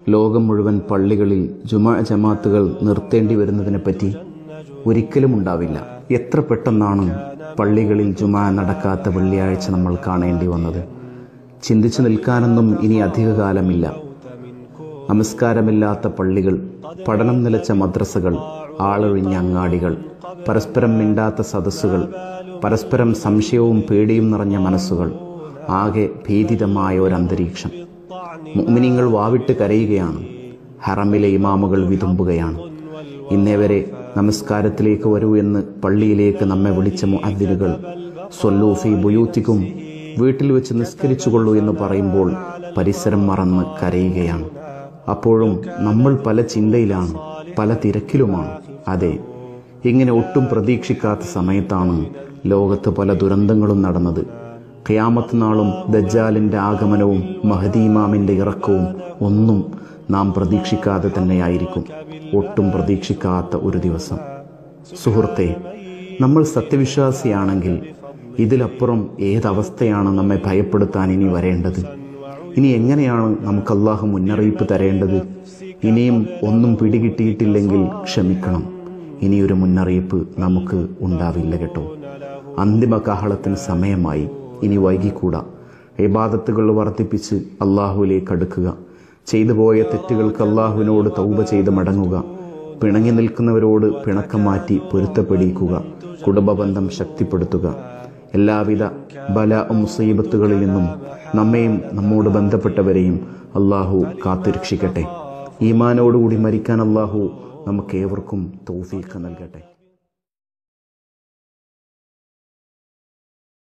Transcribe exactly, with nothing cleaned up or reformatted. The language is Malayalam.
ലോകം മുഴുവൻ പള്ളികളിൽ ജുമാ ജമാഅത്തുകൾ നിർത്തേണ്ടി വരുന്നതിനെപ്പറ്റി ഒരിക്കലും ഉണ്ടാവില്ല. എത്ര പെട്ടെന്നാണ് പള്ളികളിൽ ജുമാ നടക്കാത്ത വെള്ളിയാഴ്ച നമ്മൾ കാണേണ്ടി വന്നത്. ചിന്തിച്ചു നിൽക്കാനൊന്നും ഇനി അധികകാലമില്ല. നമസ്കാരമില്ലാത്ത പള്ളികൾ, പഠനം നിലച്ച മദ്രസകൾ, ആളൊഴിഞ്ഞ അങ്ങാടികൾ, പരസ്പരം മിണ്ടാത്ത സദസ്സുകൾ, പരസ്പരം സംശയവും പേടിയും നിറഞ്ഞ മനസ്സുകൾ, ആകെ ഭീതിതമായ ഒരു അന്തരീക്ഷം. മുഅ്മിനീങ്ങൾ വാവിട്ട് കരയുകയാണ്. ഹറമിലെ ഇമാമുകൾ വിതുമ്പുകയാണ്. ഇന്നേ വരെ നമസ്കാരത്തിലേക്ക് വരൂ എന്ന് പള്ളിയിലേക്ക് നമ്മെ വിളിച്ച മുഅദ്ദിനുകൾ സ്വല്ലൂ ഫീ ബുയൂത്തിക്കും, വീട്ടിൽ വെച്ച് നിസ്കരിച്ചുകൊള്ളൂ എന്ന് പറയുമ്പോൾ പരിസരം മറന്ന് കരയുകയാണ്. അപ്പോഴും നമ്മൾ പല ചിന്തയിലാണ്, പല തിരക്കിലുമാണ്. അതെ, ഇങ്ങനെ ഒട്ടും പ്രതീക്ഷിക്കാത്ത സമയത്താണ് ലോകത്ത് പല ദുരന്തങ്ങളും നടന്നത്. ഖിയാമത്ത് നാളും ദജ്ജാലിൻ്റെ ആഗമനവും മഹദി ഇമാമിൻ്റെ ഇറക്കവും ഒന്നും നാം പ്രതീക്ഷിക്കാതെ തന്നെയായിരിക്കും. ഒട്ടും പ്രതീക്ഷിക്കാത്ത ഒരു ദിവസം. സുഹൃത്തെ, നമ്മൾ സത്യവിശ്വാസിയാണെങ്കിൽ ഇതിലപ്പുറം ഏതവസ്ഥയാണ് നമ്മെ ഭയപ്പെടുത്താൻ ഇനി വരേണ്ടത്? ഇനി എങ്ങനെയാണ് നമുക്ക് അല്ലാഹു മുന്നറിയിപ്പ് തരേണ്ടത്? ഇനിയും ഒന്നും പിടികിട്ടിയിട്ടില്ലെങ്കിൽ ക്ഷമിക്കണം. ഇനിയൊരു മുന്നറിയിപ്പ് നമുക്ക് ഉണ്ടാവില്ല കേട്ടോ. അന്തിമ കാഹളത്തിന് സമയമായി. ഇനി വൈകിക്കൂടാ. ഇബാദത്തുകൾ വർദ്ധിപ്പിച്ച് അല്ലാഹുവിലേക്ക് അടുക്കുക. ചെയ്തു പോയ തെറ്റുകൾക്ക് അല്ലാഹുവിനോട് തൗബ ചെയ്ത് മടങ്ങുക. പിണങ്ങി നിൽക്കുന്നവരോട് പിണക്കം മാറ്റി പൊരുത്തപ്പെടിക്കുക. കുടുംബബന്ധം ശക്തിപ്പെടുത്തുക. എല്ലാവിധ ബല മുസീബത്തുകളിൽ നിന്നും നമ്മെയും നമ്മോട് ബന്ധപ്പെട്ടവരെയും അല്ലാഹു കാത്തുരക്ഷിക്കട്ടെ. ഈമാനോടുകൂടി മരിക്കാൻ അല്ലാഹു നമുക്കേവർക്കും തൗഫീഖ് നൽകട്ടെ.